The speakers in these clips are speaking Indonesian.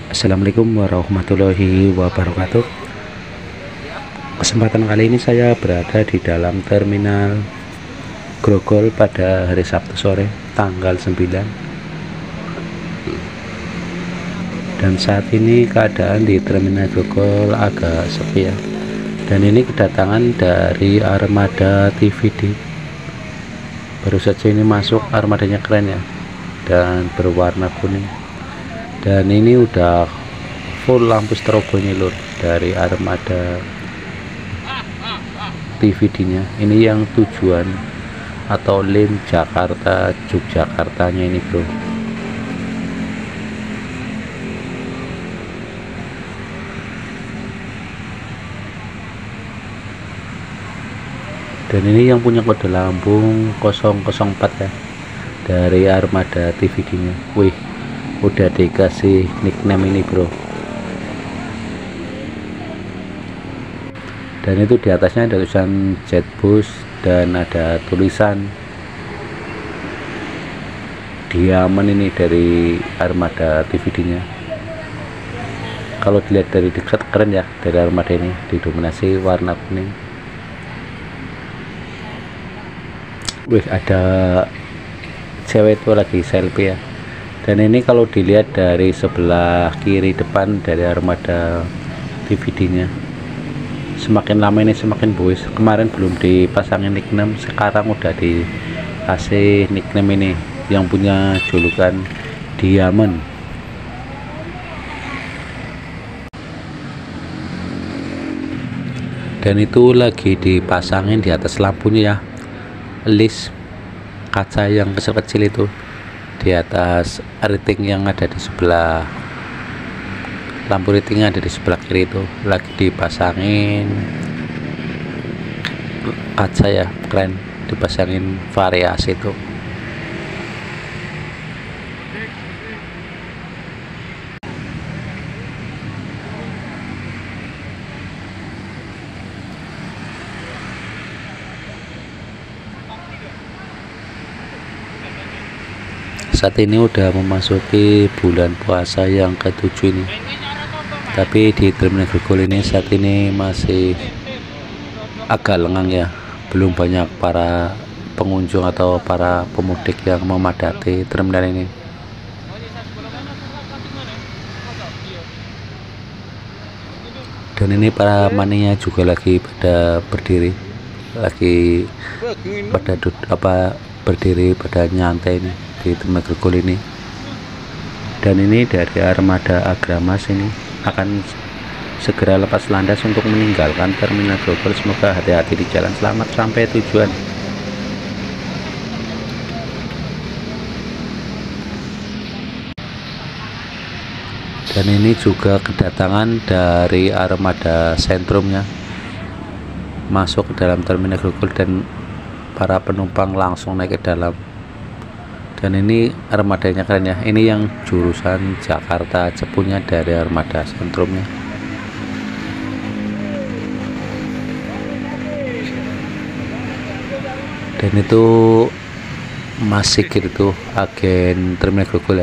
Assalamualaikum warahmatullahi wabarakatuh. Kesempatan kali ini saya berada di dalam terminal Grogol pada hari Sabtu sore tanggal 9, dan saat ini keadaan di terminal Grogol agak sepi ya. Dan ini kedatangan dari armada TVD. Baru saja ini masuk, armadanya keren ya, dan berwarna kuning. Dan ini udah full lampu strobonya lur dari armada TVD nya. Ini yang tujuan atau lem Jakarta Yogyakartanya ini bro. Dan ini yang punya kode lambung 004 ya, dari armada TVD nya. Wih, udah dikasih nickname ini bro. Dan itu di atasnya ada tulisan Jetbus dan ada tulisan Diamond ini dari armada TVD nya. Kalau dilihat dari dekat keren ya, dari armada ini didominasi warna kuning. Wih, ada cewek itu lagi selfie ya. Dan ini kalau dilihat dari sebelah kiri depan dari armada TVD nya, semakin lama ini semakin boys. Kemarin belum dipasangin nickname, sekarang udah dikasih nickname ini, yang punya julukan Diamond. Dan itu lagi dipasangin di atas lampunya ya, list kaca yang kecil-kecil itu di atas rating yang ada di sebelah, lampu ratingnya ada di sebelah kiri itu, lagi dipasangin kaca ya, keren, dipasangin variasi itu. Saat ini udah memasuki bulan puasa yang ke-7 ini, tapi di terminal Grogol ini saat ini masih agak lengang ya, belum banyak para pengunjung atau para pemudik yang memadati terminal ini. Dan ini para mania juga lagi pada berdiri, lagi pada berdiri pada nyantai ini di terminal Grogol ini. Dan ini dari armada Agramas ini akan segera lepas landas untuk meninggalkan terminal Grogol. Semoga hati-hati di jalan, selamat sampai tujuan. Dan ini juga kedatangan dari armada sentrumnya masuk ke dalam terminal Grogol, dan para penumpang langsung naik ke dalam. Dan ini armadanya keren ya, ini yang jurusan Jakarta Cepunya dari armada sentrumnya. Dan itu masih gitu agen terminal Grogol ya.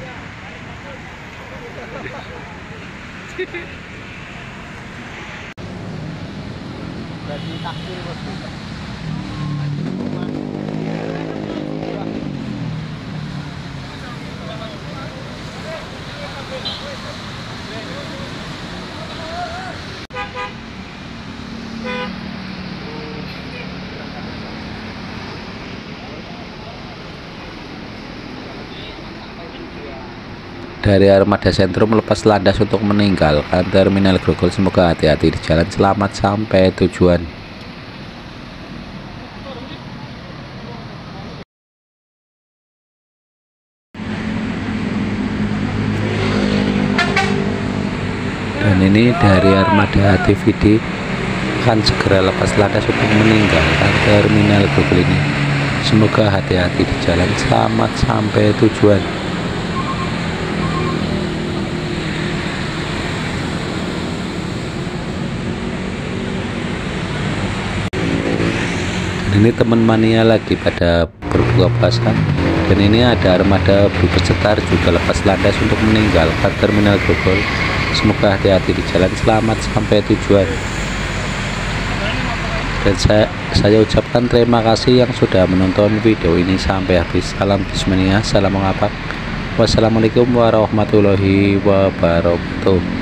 Dari armada sentrum lepas landas untuk meninggalkan terminal Grogol. Semoga hati-hati di jalan, selamat sampai tujuan. Dan ini dari armada TVD akan segera lepas landas untuk meninggalkan terminal Grogol ini. Semoga hati-hati di jalan, selamat sampai tujuan. Ini teman mania lagi pada berbuka puasa Dan ini ada armada bus cetar juga lepas landas untuk meninggalkan terminal Grogol. Semoga hati-hati di jalan, selamat sampai tujuan. Dan saya ucapkan terima kasih yang sudah menonton video ini sampai habis. Salam Bismania, salam mengapa. Wassalamualaikum warahmatullahi wabarakatuh.